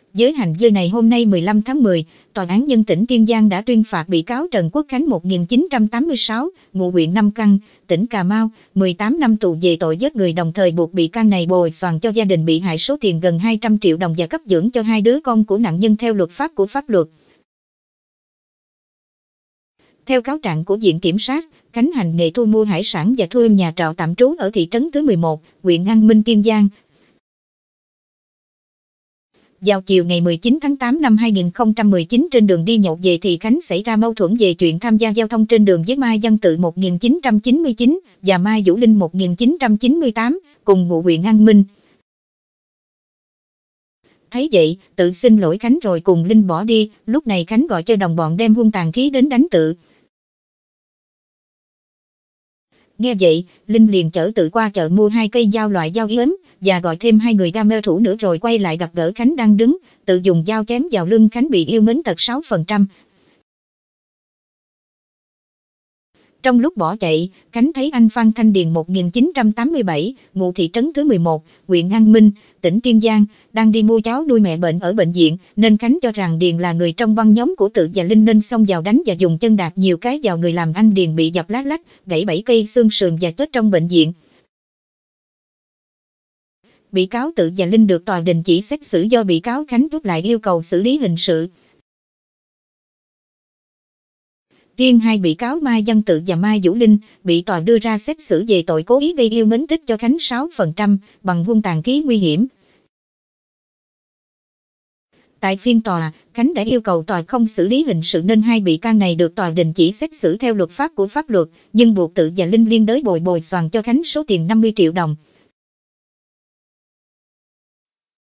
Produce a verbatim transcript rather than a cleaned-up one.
Với hành vi này hôm nay mười lăm tháng mười, Tòa án Nhân tỉnh Kiên Giang đã tuyên phạt bị cáo Trần Quốc Khánh một nghìn chín trăm tám mươi sáu, ngụ huyện Nam Căn, tỉnh Cà Mau, mười tám năm tù về tội giết người, đồng thời buộc bị can này bồi hoàn cho gia đình bị hại số tiền gần hai trăm triệu đồng và cấp dưỡng cho hai đứa con của nạn nhân theo luật pháp của pháp luật. Theo cáo trạng của Viện Kiểm sát, Khánh hành nghề thu mua hải sản và thuê nhà trọ tạm trú ở thị trấn thứ mười một, huyện An Minh, Kiên Giang. Vào chiều ngày mười chín tháng tám năm hai nghìn không trăm mười chín, trên đường đi nhậu về thì Khánh xảy ra mâu thuẫn về chuyện tham gia giao thông trên đường với Mai Văn Tự một nghìn chín trăm chín mươi chín và Mai Vũ Linh một nghìn chín trăm chín mươi tám, cùng ngụ huyện An Minh. Thấy vậy, Tự xin lỗi Khánh rồi cùng Linh bỏ đi. Lúc này Khánh gọi cho đồng bọn đem hung tàn khí đến đánh Tự. Nghe vậy, Linh liền chở Tự qua chợ mua hai cây dao loại dao yếm và gọi thêm hai người đam mê thủ nữa rồi quay lại gặp gỡ Khánh đang đứng. Tự dùng dao chém vào lưng Khánh bị yêu mến tật sáu phần trăm. Trong lúc bỏ chạy, Khánh thấy anh Phan Thanh Điền một nghìn chín trăm tám mươi bảy, ngụ thị trấn thứ mười một, huyện An Minh, tỉnh Kiên Giang, đang đi mua cháu nuôi mẹ bệnh ở bệnh viện, nên Khánh cho rằng Điền là người trong băng nhóm của Tự và Linh nên xông vào đánh và dùng chân đạp nhiều cái vào người làm anh Điền bị dập lát lách, gãy bảy cây xương sườn và chết trong bệnh viện. Bị cáo Tự và Linh được tòa đình chỉ xét xử do bị cáo Khánh rút lại yêu cầu xử lý hình sự. Riêng hai bị cáo Mai Văn Tự và Mai Vũ Linh bị tòa đưa ra xét xử về tội cố ý gây yêu mến tích cho Khánh sáu phần trăm bằng hung tàn khí nguy hiểm. Tại phiên tòa, Khánh đã yêu cầu tòa không xử lý hình sự nên hai bị can này được tòa đình chỉ xét xử theo luật pháp của pháp luật, nhưng buộc Tự và Linh liên đới bồi bồi hoàn cho Khánh số tiền năm mươi triệu đồng.